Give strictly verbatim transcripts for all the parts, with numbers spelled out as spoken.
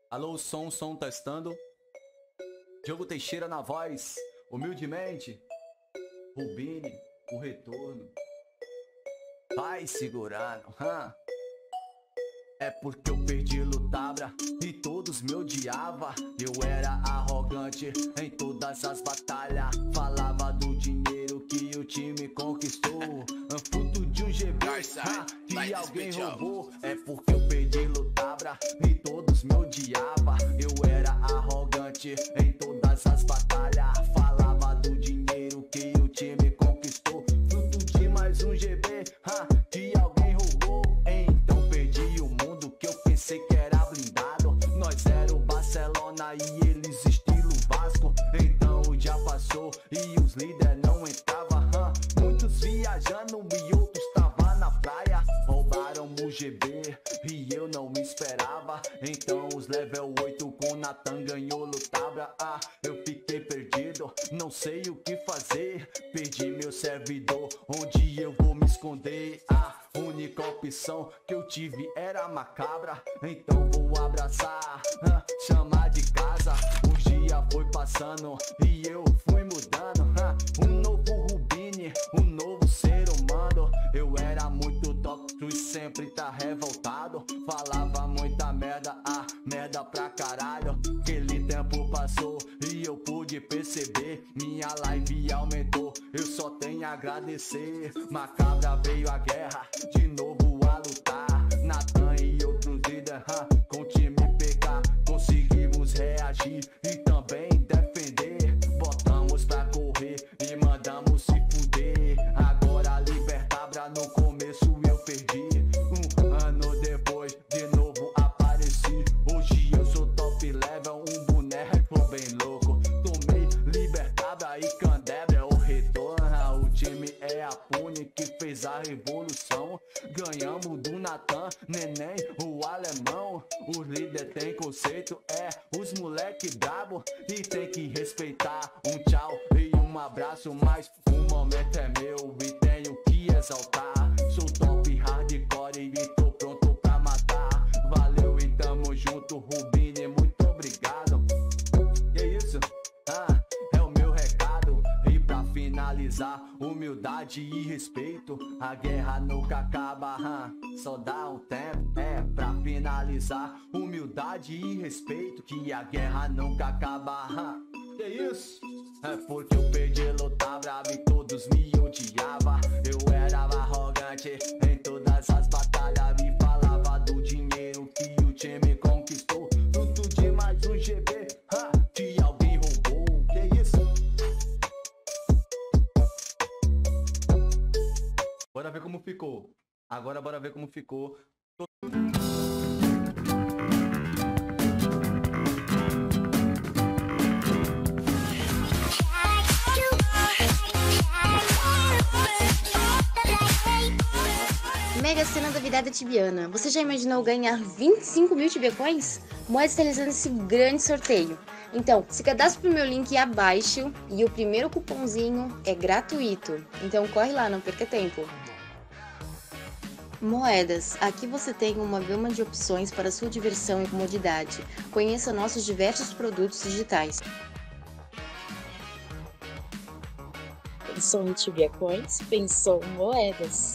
Alô, som, som testando. Diogo Teixeira na voz. Humildemente. Rubini, o retorno. Vai segurando, hã? É porque eu perdi Lutabra e todos me odiavam. Eu era arrogante em todas as batalhas. Falava do dinheiro que o time conquistou, fruto de um G B ha, que alguém roubou. É porque eu perdi Lutabra e todos me odiavam. Eu era arrogante em todas as batalhas. Falava do dinheiro que o time conquistou, fruto de mais um G B ha, que alguém roubou. Então perdi o mundo que eu pensei que era blindado. Nós era o Barcelona e eles estilo Vasco. Então já passou e os líderes não entravam. Huh? Muitos viajando e outros tava na praia. Roubaram o G B e eu não me esperava. Então os level oito com Natan ganhou Lutabra. Ah, eu fiquei perdido, não sei o que fazer. Perdi meu servidor, onde eu vou me esconder? Ah, única opção que eu tive era macabra. Então vou abraçar, ah, chamar de casa. Os dias foi passando e eu fui mudando. Ah, um novo Rubini, um novo ser humano. Eu era muito tóxico e sempre tá revoltado. Falava muita merda, ah, merda pra caralho. Aquele tempo passou e eu pude perceber. Minha live aumentou, eu só tenho a agradecer. Macabra veio a guerra, de novo a lutar. Natan e outros líderes, ah, com o time P K conseguimos reagir e também defender. Botamos pra correr e mandamos se fuder. Agora Libertabra, no começo eu perdi. Um ano depois de novo apareci. Hoje eu sou top level, um boneco bem louco. Tomei Libertabra e Candebra é o retorno. O time é a Pune que fez a revolução. Ganhamos do Natan, Neném, o alemão. O líder tem conceito, é os moleque brabo e tem que respeitar. Um tchau e um abraço, mas o momento é meu e tenho que exaltar. Sou top hardcore e tô pronto pra matar. Valeu e tamo junto, Rubini, muito obrigado. Que isso? Ah, é o meu recado. E pra finalizar, humildade e respeito. A guerra nunca acaba, hum, só dá um tempo. É pra finalizar, humildade e respeito. Que a guerra nunca acaba, hum. Que isso? É porque eu perdi Lutabra e todos me odiavam. Eu era arrogante em todas as batalhas. Me falava do dinheiro que o time conquistou, fruto de mais um G B ha, que alguém roubou. Que isso? Bora ver como ficou. Agora bora ver como ficou. Mega Sena da Virada Tibiana. Você já imaginou ganhar vinte e cinco mil Tibiacoins? Moed está realizando esse grande sorteio. Então, se cadastre pro meu link abaixo e o primeiro cupomzinho é gratuito. Então corre lá, não perca tempo. Moedas. Aqui você tem uma gama de opções para sua diversão e comodidade. Conheça nossos diversos produtos digitais. Pensou em Tibiacoins? Pensou em moedas.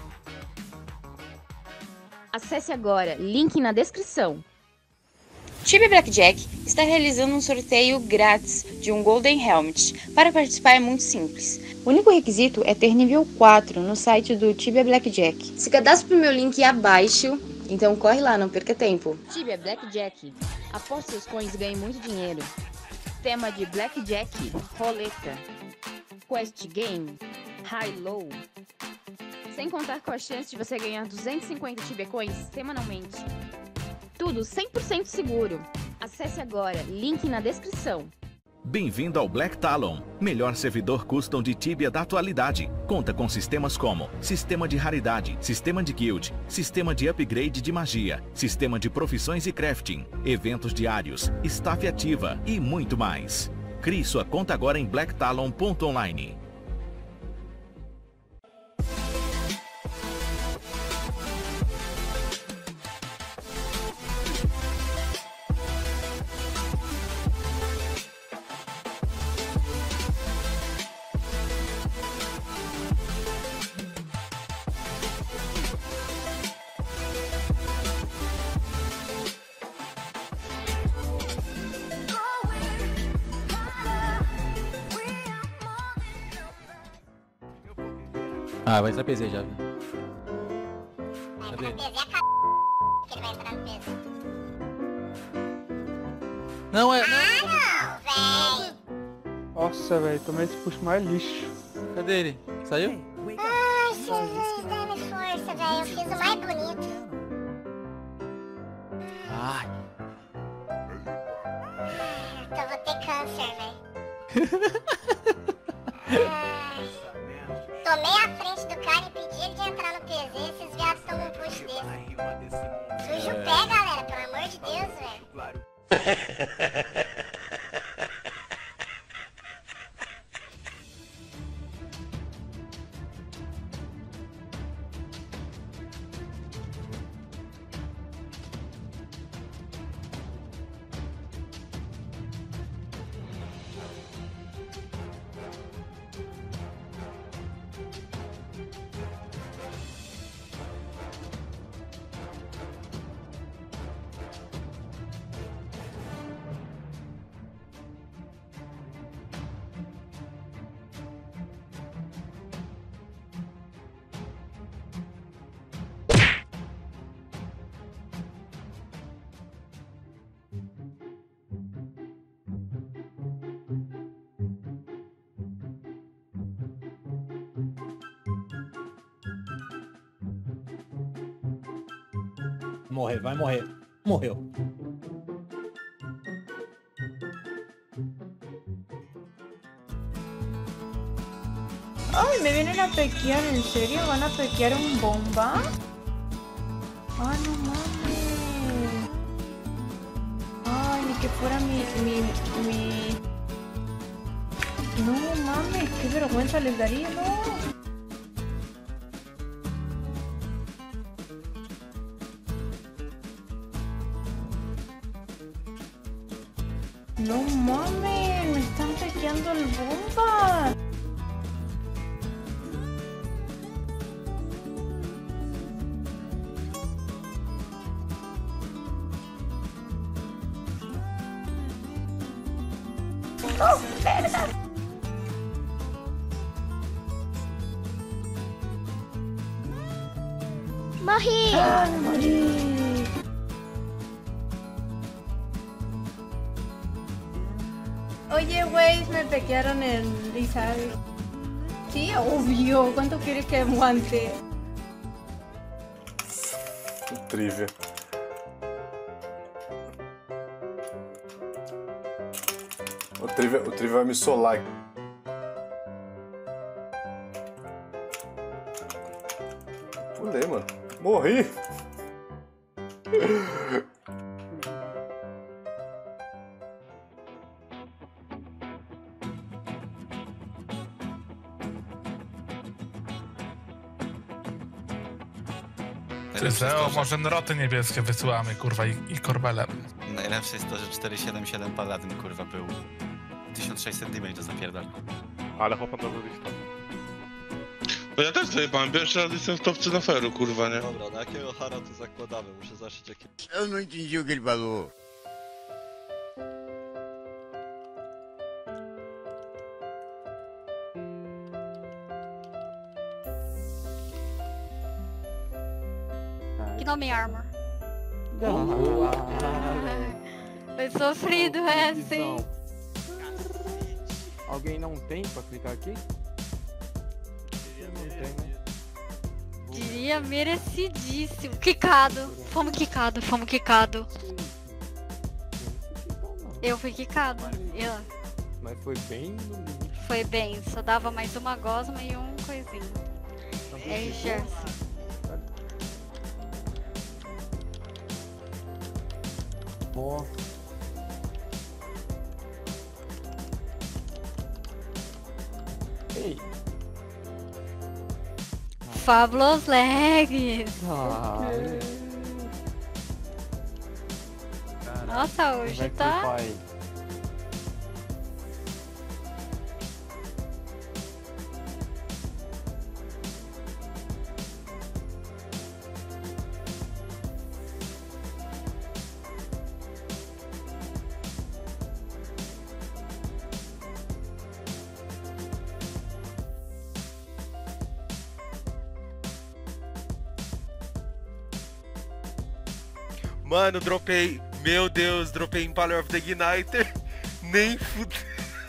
Acesse agora, link na descrição. Tibia Blackjack está realizando um sorteio grátis de um Golden Helmet. Para participar é muito simples. O único requisito é ter nível quatro no site do Tibia Blackjack. Se cadastre para o meu link abaixo, então corre lá, não perca tempo. Tibia Blackjack. Aposte seus coins e ganhe muito dinheiro. Tema de Blackjack, roleta, Quest Game, High Low. Sem contar com a chance de você ganhar duzentos e cinquenta Tibiacoins semanalmente. Tudo cem por cento seguro. Acesse agora, link na descrição. Bem-vindo ao Black Talon, melhor servidor custom de Tibia da atualidade. Conta com sistemas como sistema de raridade, sistema de guild, sistema de upgrade de magia, sistema de profissões e crafting, eventos diários, staff ativa e muito mais. Crie sua conta agora em black talon ponto online. Ah, vai entrar P Z já. Vai Cadê? entrar no P Z, é a c... que ele vai entrar no P Z. Não, é... Ah, não, véi. Nossa, velho, tomei esse puxo mais lixo. Cadê ele? Saiu? Ai, Jesus, dá-me força, velho. Eu fiz o mais bonito. Ai. Então vou ter câncer, velho. Tomei a frente do cara e pedi ele de entrar no P Z. Esses viados tomam um push desse. Sujo o pé, galera. Pelo amor de Deus, velho. Morrer, vai morrer. Morreu. Ay, me vienen a pequear, ¿en serio? ¿Van a pequear un bomba? Ay, no mames. Ay, ni que fuera mi, mi, mi... No mames, qué vergüenza les daría, no. No mames, me están pequeando el bomba. ¡Oh, verga! Morri! ¡Ay, morí! Oye, güey, me pequearon el Isabel. Sí, obvio. ¿Cuánto quieres que aguante? Trivia. O Trivia, o Trivia vai me solar. Pulei, mano. Morri! Zeo, może nroty niebieskie wysyłamy, kurwa, i, i korbelem. Najlepsze jest to, że cztery siedem siedem Paladin, kurwa, był tysiąc sześćset damage do zapierdala. Ale chłopak dobrze listą. No ja też zajebałem, pierwszy raz jestem w topce na feru, kurwa, nie? Dobra, na jakiego hara to zakładamy? Muszę zacząć jakie... Eu não entendi o que ele falou. Gnome Armor. Ah, Foi sofrido essa, hein? Alguém não tem pra clicar aqui? Não tem, né? Diria merecidíssimo. Quicado. Fomos quicado, fomos quicado. Eu fui quicado. Eu. Mas foi bem no limite. Foi bem, só dava mais uma gosma e um coisinho. É Gerson. Boa. Ei. Fabulous Legs. Ah, nossa, hoje tá... Mano, dropei. Meu Deus, dropei Impaler of the Igniter. Nem fudeu.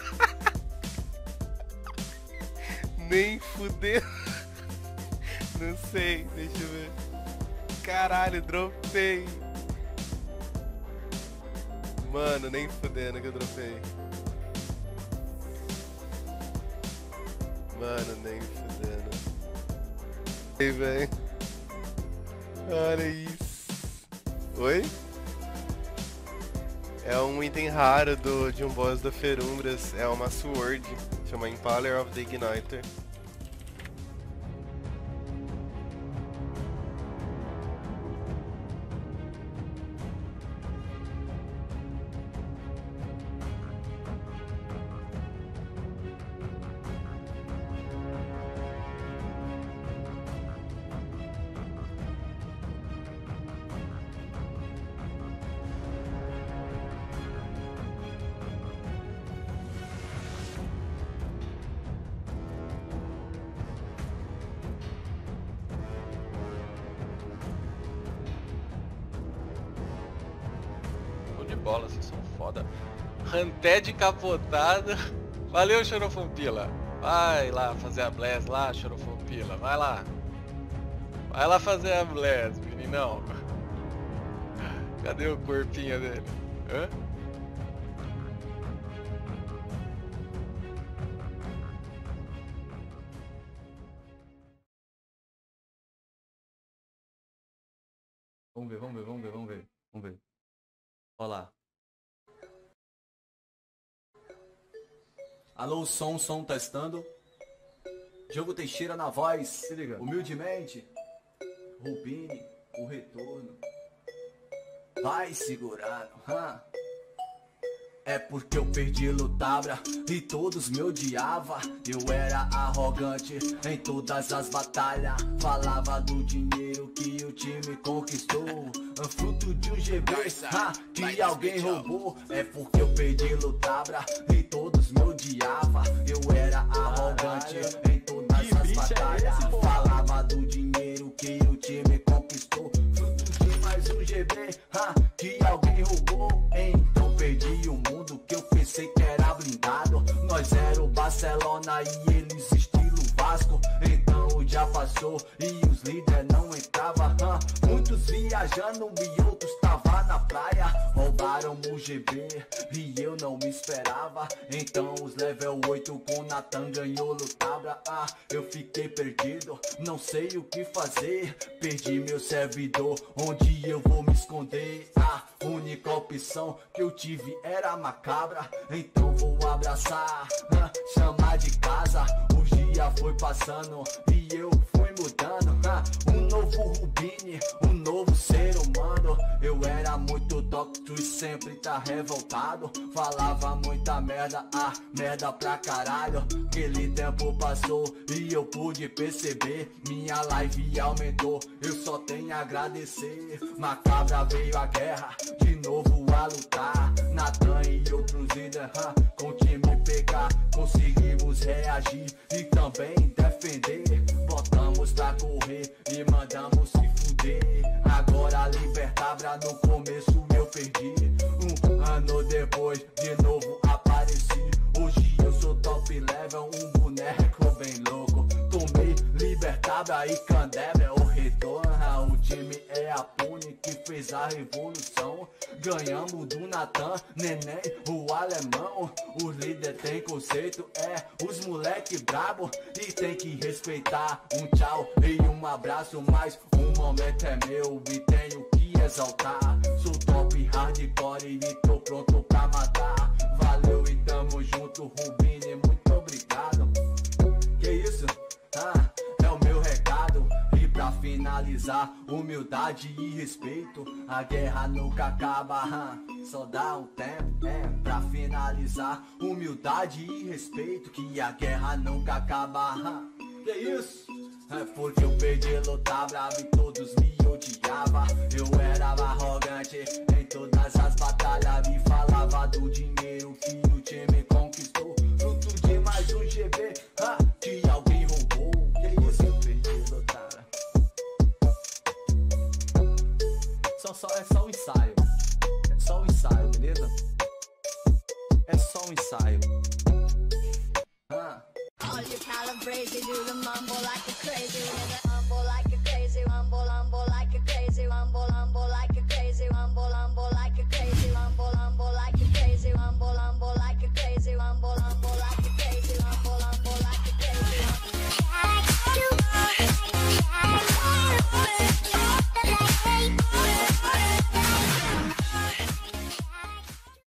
Nem fudeu. Não sei, deixa eu ver. Caralho, dropei. Mano, nem fudendo que eu dropei. Mano, nem fudendo. Ei, velho. Olha isso. Oi? É um item raro do, de um boss da Ferumbras. É uma Sword. Chama Impaler of the Igniter. Bola, vocês são foda. Ranted capotada. Valeu, Chorofompila. Vai lá fazer a bless lá, Chorofompila. Vai lá. Vai lá fazer a bless, meninão. Cadê o corpinho dele? Hã? Vamos ver, vamos ver, vamos ver, vamos ver. Vamos ver. Olha lá. Alô, som, som, testando. Diogo Teixeira na voz. Se liga. Humildemente. Rubini, o retorno. Vai segurando. Huh? É porque eu perdi Lutabra e todos me odiavam. Eu era arrogante em todas as batalhas. Falava do dinheiro que o time conquistou, fruto de um G B ha, que alguém roubou. É porque eu perdi Lutabra e todos me odiavam. Eu era arrogante em todas as batalhas. Falava do dinheiro que o time conquistou, fruto de mais um G B ha, que alguém roubou. Então perdi o mundo que eu pensei que era blindado. Nós era o Barcelona e eles estilo Vasco. Então já passou e os líderes não entravam. Huh? Muitos viajando e outros tava na praia. Roubaram o G B e eu não me esperava. Então os level oito com Natan ganhou Lutabra. Ah, eu fiquei perdido, não sei o que fazer. Perdi meu servidor, onde eu vou me esconder? A única opção que eu tive era macabra. Então vou abraçar, ah, chamar de casa. Os dias foi passando e eu fui mudando. Ah, um novo Rubini, um novo ser humano. Eu era muito tóxico e sempre tá revoltado. Falava muita merda, ah, merda pra caralho. Aquele tempo passou e eu pude perceber. Minha live aumentou, eu só tenho a agradecer. Macabra veio a guerra, de novo a lutar. Natan e outros líderes, ah, com o time pegar. Conseguimos reagir e também defender. Botamos pra correr e mandamos se fuder. Agora Libertabra, no começo eu perdi. Um ano depois de novo apareci. Hoje eu sou top level, um boneco bem louco. Tomei Libertabra e Candebra, o retorno. O time é a Pune que fez a revolução. Ganhamos do Natan, Neném, o alemão. O líder tem conceito, é os moleque brabo. E tem que respeitar. Um tchau e um abraço, mas o momento é meu e tenho que exaltar. Sou top hardcore e tô pronto pra matar. Valeu e tamo junto, Rubini, muito obrigado. Que isso? Ah, é o meu recado. E pra finalizar, humildade e respeito. A guerra nunca acaba, huh? Só dá um tempo, é. Pra finalizar, humildade e respeito. Que a guerra nunca acaba, huh? Que isso? É porque eu perdi Lutabra e todos me odiavam. Eu era arrogante em todas as batalhas. Me falava do dinheiro que o time conquistou, fruto de mais um G B ha, que alguém roubou. Que isso? Eu perdi Lutabra. Só, só, é só o ensaio. um ensaio. Ah. All you calibrated, do the mumble like a crazy.